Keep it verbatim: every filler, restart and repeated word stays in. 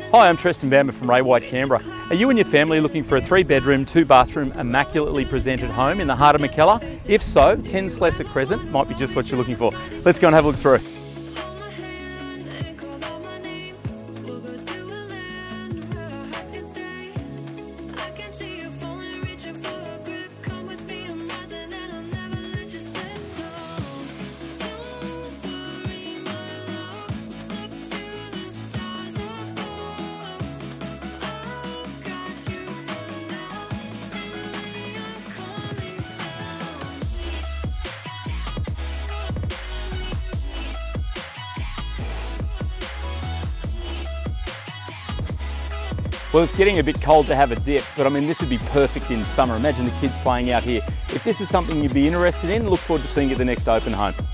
Hi, I'm Tristan Bamber from Ray White, Canberra. Are you and your family looking for a three bedroom, two bathroom, immaculately presented home in the heart of McKellar? If so, ten Slessor Crescent might be just what you're looking for. Let's go and have a look through. Well, it's getting a bit cold to have a dip, but I mean, this would be perfect in summer. Imagine the kids playing out here. If this is something you'd be interested in, look forward to seeing you at the next open home.